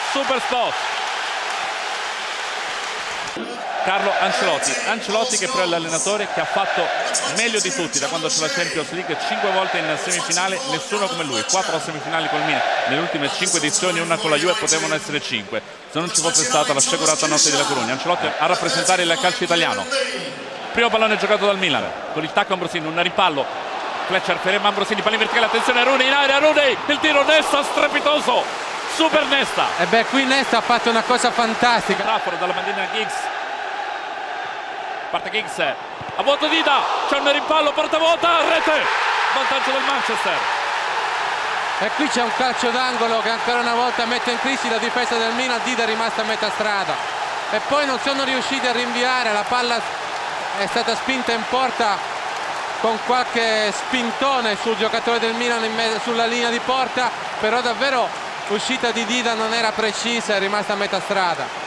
super spot. Carlo Ancelotti che però è l'allenatore che ha fatto meglio di tutti da quando c'è la Champions League, 5 volte in semifinale, nessuno come lui, 4 semifinali col Milan, nelle ultime 5 edizioni, una con la Juve, potevano essere 5 se non ci fosse stata la sciagurata notte della Corugna. Ancelotti a rappresentare il calcio italiano. Primo pallone giocato dal Milan, con il tacco Ambrosini, un rimpallo, Fletcher ferma Ambrosini, palla in verticale, attenzione Rooney in area, Rooney, il tiro, Nesta strepitoso, super Nesta. E beh, qui Nesta ha fatto una cosa fantastica. Trafford dalla bandina Giggs. Parte Giggs, a vuoto Dida, c'è un rimpallo, porta vuota, rete, vantaggio del Manchester. E qui c'è un calcio d'angolo che ancora una volta mette in crisi la difesa del Milan. Dida è rimasta a metà strada e poi non sono riusciti a rinviare, la palla è stata spinta in porta con qualche spintone sul giocatore del Milan sulla linea di porta, però davvero l'uscita di Dida non era precisa, è rimasta a metà strada.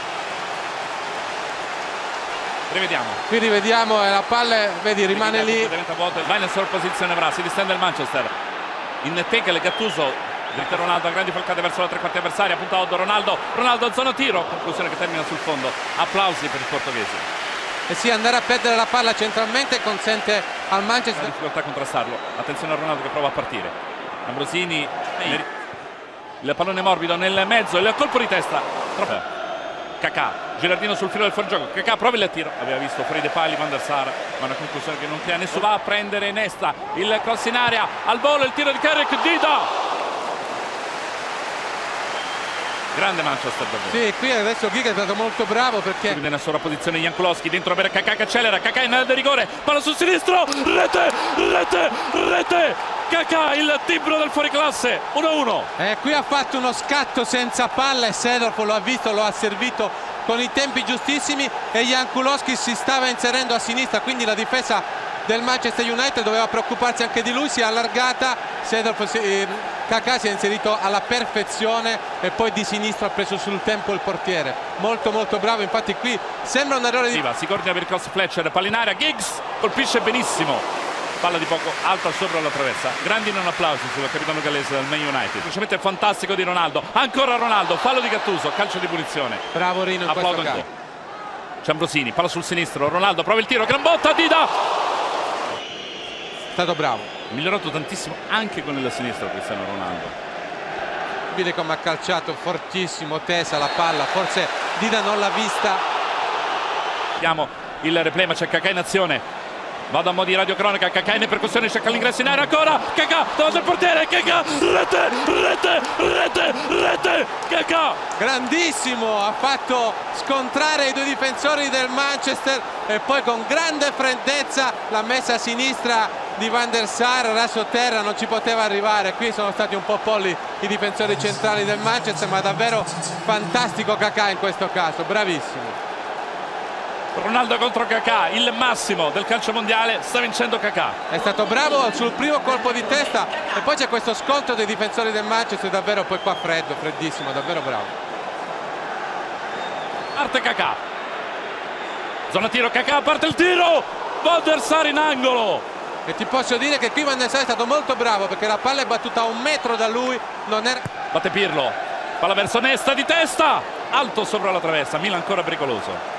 Rivediamo. Qui rivediamo e la palla, vedi, rimane lì. Va in sorposizione Evra, si distende il Manchester. In tackle Gattuso, dritta Ronaldo a grandi falcate verso la tre quarti avversaria, punta Oddo, Ronaldo a zona tiro, conclusione che termina sul fondo. Applausi per il portoghese. E sì, andare a perdere la palla centralmente consente al Manchester la difficoltà a contrastarlo. Attenzione a Ronaldo che prova a partire. Ambrosini, il pallone morbido nel mezzo, il colpo di testa. Troppo. Kakà, Girardino sul filo del fuorigioco, Kakà prova il tiro, aveva visto fuori dei pali Van der Sar, ma una conclusione che non crea nessuno. Va a prendere Nesta, il cross in area, al volo il tiro di Carrick, Dida. Grande Manchester davvero. Sì, qui adesso Giga è stato molto bravo perché nella sovrapposizione Jankulowski dentro per Kakà che accelera, Kakà in area di rigore, palla sul sinistro, rete, Kakà il timbro del fuoriclasse, 1-1. Qui ha fatto uno scatto senza palla e Seedorf lo ha visto, lo ha servito con i tempi giustissimi e Jankulowski si stava inserendo a sinistra, quindi la difesa del Manchester United doveva preoccuparsi anche di lui, si è allargata, Kakà si è inserito alla perfezione e poi di sinistra ha preso sul tempo il portiere, molto bravo. Infatti qui sembra un errore di... Si coordina per il cross Fletcher, palla in area, Giggs colpisce benissimo, palla di poco alta sopra la traversa. Grandi non applausi sul capitano gallese del Man United, semplicemente fantastico di Ronaldo, ancora Ronaldo, fallo di Gattuso, calcio di punizione. Bravo Rino in questo caso. C'è Ambrosini, palla sul sinistro, Ronaldo prova il tiro, gran botta, Dida. Stato bravo, migliorato tantissimo anche con il sinistro Cristiano Ronaldo. vede come ha calciato fortissimo, tesa la palla, forse Dida non l'ha vista. Vediamo il replay, ma c'è Kakà in azione, vado a mo' di radiocronaca, Kakà in percussione, cerca l'ingresso in area ancora, Kakà davanti al portiere, Kakà, rete, Kakà grandissimo, ha fatto scontrare i due difensori del Manchester e poi con grande freddezza la messa a sinistra di Van der Sar, raso terra, non ci poteva arrivare. Qui sono stati un po' polli i difensori centrali del Manchester, ma davvero fantastico Kakà in questo caso, bravissimo. Ronaldo contro Kakà, il massimo del calcio mondiale, sta vincendo Kakà. È stato bravo sul primo colpo di testa e poi c'è questo sconto dei difensori del Manchester, davvero poi qua freddo, freddissimo, davvero bravo. Parte Kakà, zona tiro, Kakà, parte il tiro, Van der Sar in angolo. E ti posso dire che qui Van der Sar è stato molto bravo perché la palla è battuta a 1 metro da lui, non era... Batte Pirlo, palla verso Nesta di testa, alto sopra la traversa, Milan ancora pericoloso.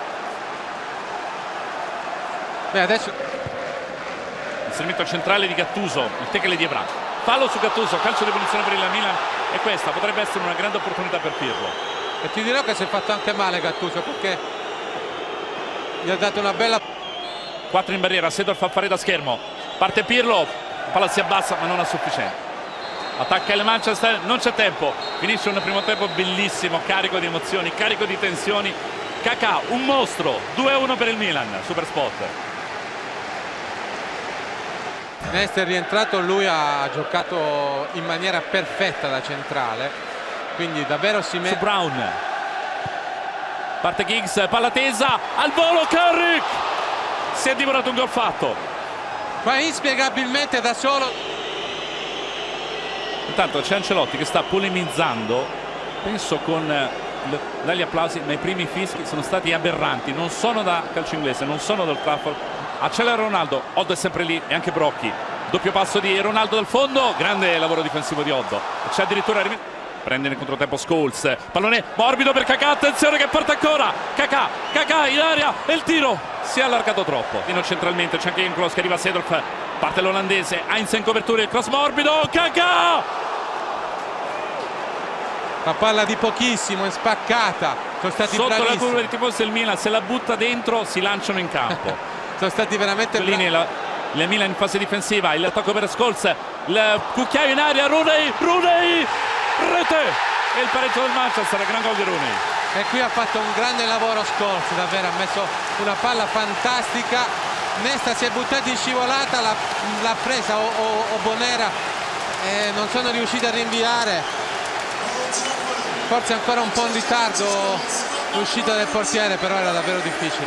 Beh, adesso inserimento centrale di Gattuso, il tackle di Evra, fallo su Gattuso, calcio di punizione per il Milan e questa potrebbe essere una grande opportunità per Pirlo. E ti dirò che si è fatto anche male Gattuso perché gli ha dato una bella... 4 in barriera, Seedorf fa fare da schermo, parte Pirlo, la palla si abbassa ma non a sufficiente, attacca il Manchester, non c'è tempo, finisce un primo tempo bellissimo, carico di emozioni, carico di tensioni. Kakà, un mostro, 2-1 per il Milan, super spot. Nesta è rientrato, lui ha giocato in maniera perfetta da centrale, quindi davvero si mette... Su Brown, parte Giggs, palla tesa, al volo Carrick, si è divorato un gol fatto. Ma inspiegabilmente da solo. Intanto c'è Ancelotti che sta polemizzando, penso con dagli applausi, ma i primi fischi sono stati aberranti, non sono da calcio inglese, non sono dal Trafford. Accelera Ronaldo, Oddo è sempre lì e anche Brocchi, doppio passo di Ronaldo dal fondo, grande lavoro difensivo di Oddo, c'è addirittura Prende nel controtempo Scholes, pallone morbido per Kaká, attenzione che parte ancora, Kaká in aria e il tiro si è allargato troppo. Centralmente c'è anche Jankowski che arriva a Seedorf, parte l'olandese, Heinz in copertura, il cross morbido, Kaká! La palla di pochissimo, è spaccata, sono stati sotto bravissimi. La curva dei tifosi del Milan, se la butta dentro si lanciano in campo. Sono stati veramente bravi. La Milan in fase difensiva, il tocco per Scholes, il cucchiaio in aria, Rooney, rete e il pareggio del Manchester, gran gol di Rooney. E qui ha fatto un grande lavoro Scholes, davvero ha messo una palla fantastica. Nesta si è buttata in scivolata, l'ha presa o Bonera, non sono riusciti a rinviare, forse ancora un po' in ritardo l'uscita del portiere, però era davvero difficile.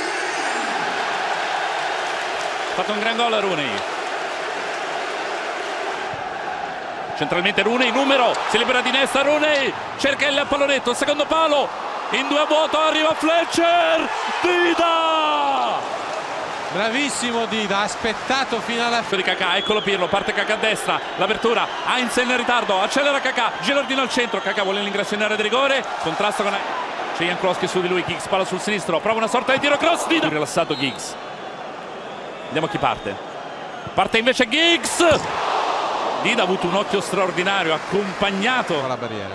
Ha fatto un gran gol a Rooney. Centralmente Rooney, numero, si libera di Nesta, Rooney cerca il pallonetto, secondo palo, in 2 a vuoto, arriva Fletcher, Dida! Bravissimo Dida, ha aspettato fino alla fine. Di Kaká, eccolo Pirlo, parte Kaká a destra, l'apertura, Heinz in ritardo, accelera Kaká, Gilardino al centro, Kaká vuole l'ingresso in area di rigore, contrasta con... C'è Jankowski su di lui, Giggs palla sul sinistro, prova una sorta di tiro cross, Dida! Rilassato Giggs. Vediamo chi parte. Parte invece Giggs! Dida ha avuto un occhio straordinario, accompagnato con la barriera.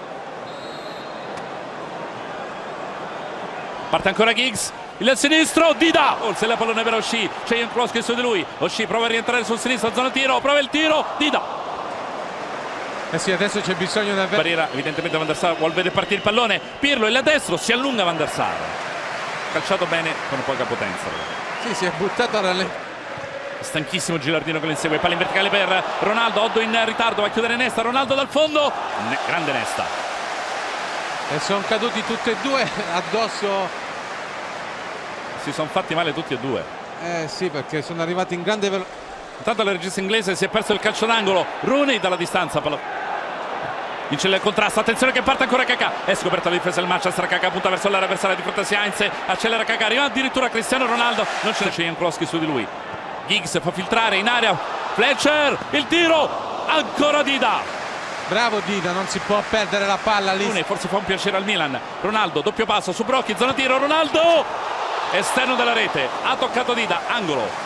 Parte ancora Giggs, il sinistro, Dida! Se la pallone per O'Shea, c'è Jankowski su di lui, O'Shea prova a rientrare sul sinistro, zona tiro, prova il tiro, Dida! Eh sì, adesso c'è bisogno di una barriera, evidentemente Van der Sar vuole vedere partire il pallone, Pirlo è là destro, si allunga Van der Sar. Calciato bene con poca potenza. Sì, si è buttato a rallentare. Stanchissimo Gilardino che lo insegue, palla in verticale per Ronaldo, Oddo in ritardo, va a chiudere Nesta, Ronaldo dal fondo, grande Nesta. E sono caduti tutti e due addosso. Si sono fatti male tutti e due. Sì, perché sono arrivati in grande velocità. Intanto la regista inglese si è perso il calcio d'angolo, Rooney dalla distanza, vince il contrasto, attenzione che parte ancora Kaká, è scoperta la difesa del Manchester, Kaká punta verso l'area avversaria di fronte a Heinz, accelera Kaká, arriva addirittura Cristiano Ronaldo, non c'è Jankowski su di lui. Giggs fa filtrare in area, Fletcher, il tiro, ancora Dida. Bravo Dida, non si può perdere la palla lì. Forse fa un piacere al Milan, Ronaldo, doppio passo su Brocchi, zona tiro, Ronaldo, esterno della rete, ha toccato Dida, angolo.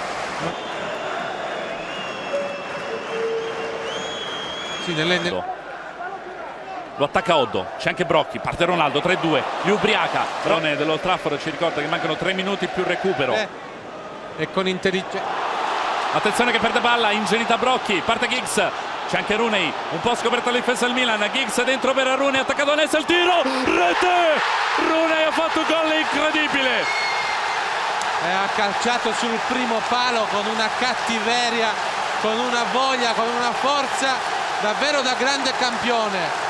Sì, lo attacca Oddo, c'è anche Brocchi, parte Ronaldo, 3-2, li ubriaca, Brone dello Trafford ci ricorda che mancano 3 minuti più recupero. E con intelligenza. Attenzione che perde palla, ingenuità Brocchi, parte Giggs, c'è anche Rooney, un po' scoperta la difesa del Milan, Giggs dentro per Rooney, attaccato a Nesta, il tiro, rete! Rooney ha fatto un gol incredibile! E ha calciato sul primo palo con una cattiveria, con una voglia, con una forza davvero da grande campione.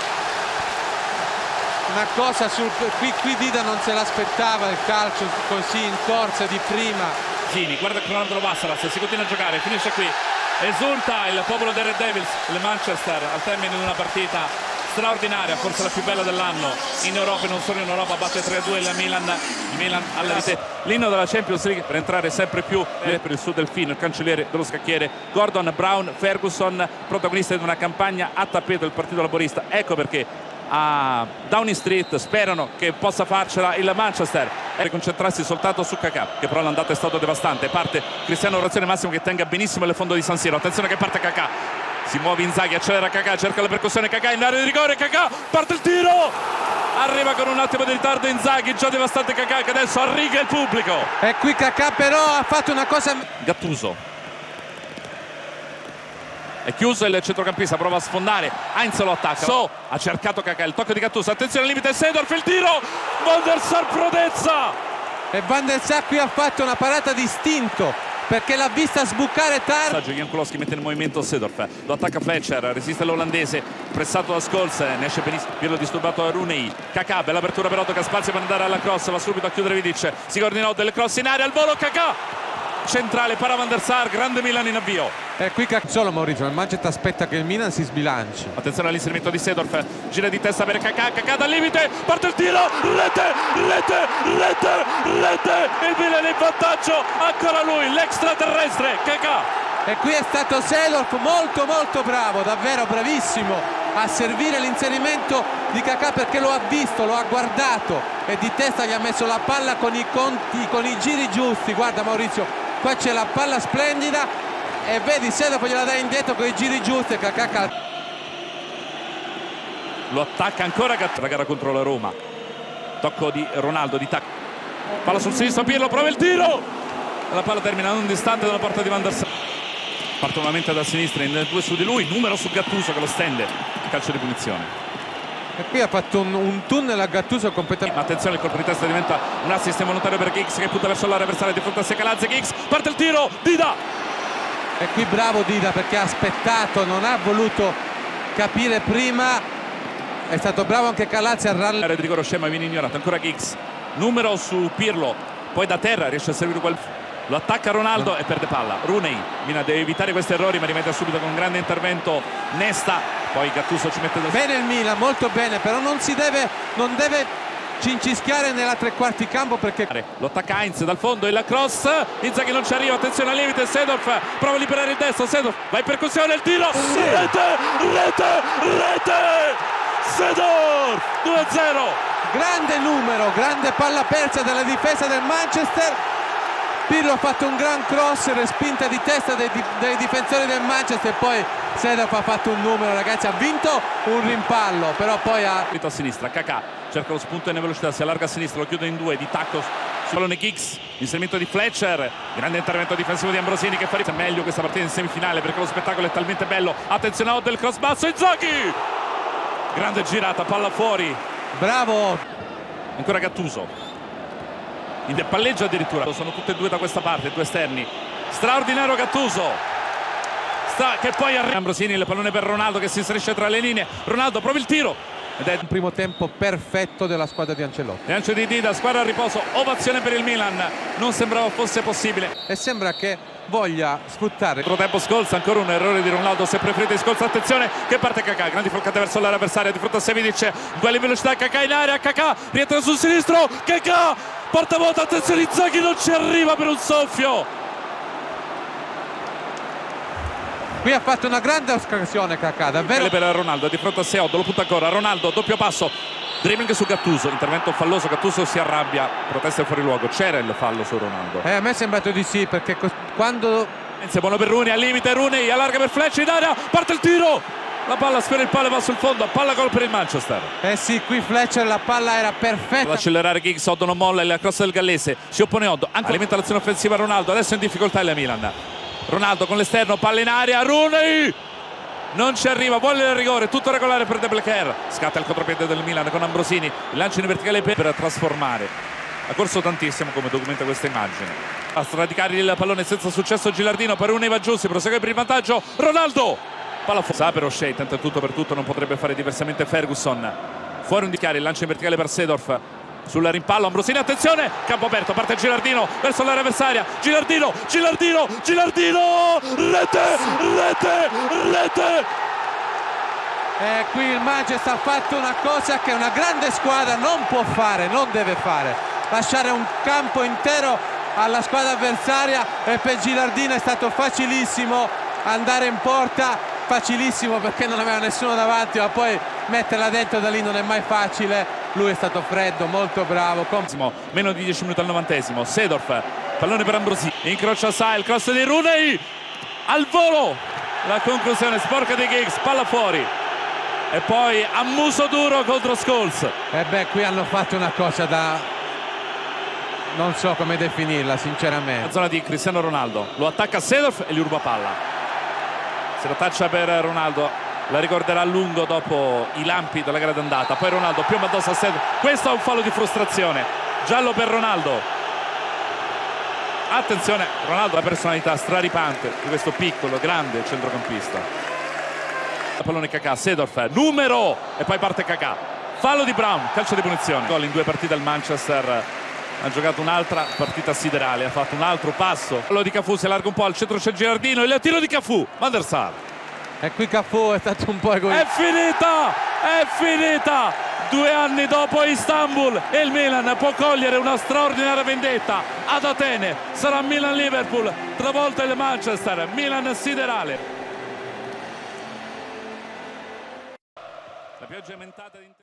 Una cosa qui Dida non se l'aspettava il calcio così in corsa di prima. Gini, guarda il cronometro Vassaras, si continua a giocare, finisce qui, esulta il popolo dei Red Devils, il Manchester al termine di una partita straordinaria, forse la più bella dell'anno in Europa e non solo in Europa, batte 3-2 il Milan alla rete. L'inno della Champions League per entrare sempre più per il suo delfino, il cancelliere dello scacchiere Gordon Brown Ferguson, protagonista di una campagna a tappeto del Partito Laburista. Ecco perché a Downing Street sperano che possa farcela il Manchester e concentrarsi soltanto su Kaká, che però l'andata è stata devastante. Parte Cristiano, orazione Massimo che tenga benissimo il fondo di San Siro, attenzione che parte Kaká, si muove Inzaghi, accelera Kaká, cerca la percussione Kaká in area di rigore, Kaká parte il tiro, arriva con un attimo di ritardo Inzaghi, già devastante Kaká che adesso arriga il pubblico. E qui Kaká però ha fatto una cosa. Gattuso è chiuso, il centrocampista prova a sfondare, Heinz lo attacca, ha cercato Kaká, il tocco di Gattuso, attenzione al limite Seedorf, il tiro, Van der Sar prodezza e Van der Sar qui ha fatto una parata di istinto perché l'ha vista sbucare tardi. Jankowski mette in movimento Seedorf, lo attacca Fletcher, resiste l'olandese, pressato da Scholes, ne esce benissimo, Pirlo disturbato da Rooney, Kaká, bella apertura per Otto che ha spazio per andare alla cross, va subito a chiudere Vidic, si coordinò delle cross in aria, al volo Kaká, centrale para Van der Sar, grande Milan in avvio. E qui solo Maurizio, il Manchester aspetta che il Milan si sbilanci. Attenzione all'inserimento di Seedorf, gira di testa per Kaká, Kaká dal limite, parte il tiro, rete, il Milan in vantaggio, ancora lui, l'extraterrestre, Kaká. E qui è stato Seedorf molto bravo, davvero bravissimo. a servire l'inserimento di Kakà, perché lo ha visto, lo ha guardato e di testa gli ha messo la palla con i conti, con i giri giusti. Guarda Maurizio, qua c'è la palla splendida e vedi Seedorf gliela dà indietro con i giri giusti e Kakà lo attacca ancora la gara contro la Roma. Tocco di Ronaldo, di tacco, palla sul sinistro, Pirlo prova il tiro, la palla termina non distante dalla porta di Van der Sar. Parte nuovamente da sinistra in due su di lui, numero su Gattuso che lo stende, calcio di punizione. E qui ha fatto un tunnel a Gattuso completamente. Attenzione, il colpo di testa diventa un assist involontario per Giggs che punta verso l'area avversaria di fronte a sé Calazzi. Giggs parte il tiro, Dida. E qui bravo Dida perché ha aspettato, non ha voluto capire prima. È stato bravo anche Calazzi a rallentare. L'area di rigore scema viene ignorato, ancora Giggs, numero su Pirlo, poi da terra riesce a servire quel... Lo attacca Ronaldo e perde palla. Rooney deve evitare questi errori, ma rimette subito con un grande intervento Nesta. Poi Gattuso ci mette da... Bene il Milan, molto bene, però non deve cincischiare nella tre quarti campo perché... Lo attacca Heinz dal fondo, il cross, Inzaghi non ci arriva, attenzione al limite, Seedorf prova a liberare il destro, Seedorf va in percussione, il tiro, sì. Rete! Seedorf 2-0. Grande numero, grande palla persa della difesa del Manchester. Pirlo ha fatto un gran cross, respinta di testa dei difensori del Manchester, poi Seedorf ha fatto un numero, ragazzi, ha vinto un rimpallo, però poi ha... A sinistra, Kakà cerca lo spunto in velocità, si allarga a sinistra, lo chiude in due, di tacco sul pallone Giggs, inserimento di Fletcher, grande intervento difensivo di Ambrosini che fa meglio questa partita in semifinale perché lo spettacolo è talmente bello. Attenzione a del cross basso, Inzaghi! Grande girata, palla fuori. Bravo! Ancora Gattuso. In palleggio addirittura, sono tutte e due da questa parte, due esterni, straordinario Gattuso che poi arriva Ambrosini, il pallone per Ronaldo che si inserisce tra le linee, Ronaldo prova il tiro ed è un primo tempo perfetto della squadra di Ancelotti. Lancio di Dida, squadra a riposo, ovazione per il Milan, non sembrava fosse possibile e sembra che voglia sfruttare. Altro tempo Scholes, ancora un errore di Ronaldo, se preferite Scholes, attenzione che parte Kakà, grandi floccate verso l'area avversaria di fronte a Sevidic, duello in velocità, Kakà in area, Kakà rientra sul sinistro, Kakà porta vuota, attenzione Inzaghi non ci arriva per un soffio. Qui ha fatto una grande occasione Kakà, davvero. Per Ronaldo di fronte a Seod, lo punta ancora, Ronaldo doppio passo, dribbling su Gattuso, intervento falloso, Gattuso si arrabbia, protesta fuori luogo, c'era il fallo su Ronaldo. A me è sembrato di sì, perché quando... Buono per Rooney, al limite Rooney, allarga per Fletcher in area, parte il tiro, la palla sfera il palo e va sul fondo, palla gol per il Manchester. Sì, qui Fletcher la palla era perfetta. Ad accelerare Giggs, Odd non molla, il cross del gallese, si oppone Odd, anche alimenta l'azione offensiva Ronaldo, adesso è in difficoltà il Milan. Ronaldo con l'esterno, palla in area, Rooney non ci arriva, vuole il rigore, tutto regolare per De Blacker, scatta il contropiede del Milan con Ambrosini, il lancio in verticale per trasformare, ha corso tantissimo come documenta questa immagine, a sradicare il pallone senza successo Gilardino, per Rooney va giù, si prosegue per il vantaggio, Ronaldo, palla fuori, sa per O'Shea, tenta tutto per tutto, non potrebbe fare diversamente Ferguson, fuori un dichiaro, il lancio in verticale per Seedorf, sul rimpallo Ambrosini, attenzione, campo aperto, parte Gilardino verso l'area avversaria, Gilardino, rete! E qui il Manchester ha fatto una cosa che una grande squadra non può fare, non deve fare, lasciare un campo intero alla squadra avversaria, e per Gilardino è stato facilissimo andare in porta, facilissimo perché non aveva nessuno davanti, ma poi metterla dentro da lì non è mai facile. Lui è stato freddo, molto bravo. Meno di 10 minuti al 90esimo, Seedorf, pallone per Ambrosini, incrocia Sa, il cross di Rooney, al volo, la conclusione sporca di Giggs, palla fuori e poi a muso duro contro Scholes. E beh, qui hanno fatto una cosa da... non so come definirla sinceramente. La zona di Cristiano Ronaldo, lo attacca Seedorf e gli ruba palla, se la taccia per Ronaldo, la ricorderà a lungo dopo i lampi della gara d'andata. Poi Ronaldo piomba addosso a Seedorf, questo è un fallo di frustrazione, giallo per Ronaldo. Attenzione, Ronaldo, la personalità straripante di questo piccolo, grande centrocampista. Pallone Kakà, Seedorf, numero, e poi parte Kakà, fallo di Brown, calcio di punizione. Gol in due partite al Manchester, ha giocato un'altra partita siderale, ha fatto un altro passo. Fallo di Cafu, si allarga un po', al centro c'è Gilardino, il tiro di Cafu, Van der Sar. E qui Cafu è stato un po' egoista. È finita! 2 anni dopo Istanbul e il Milan può cogliere una straordinaria vendetta ad Atene. Sarà Milan-Liverpool, travolta il Manchester, Milan siderale. pioggia aumentata di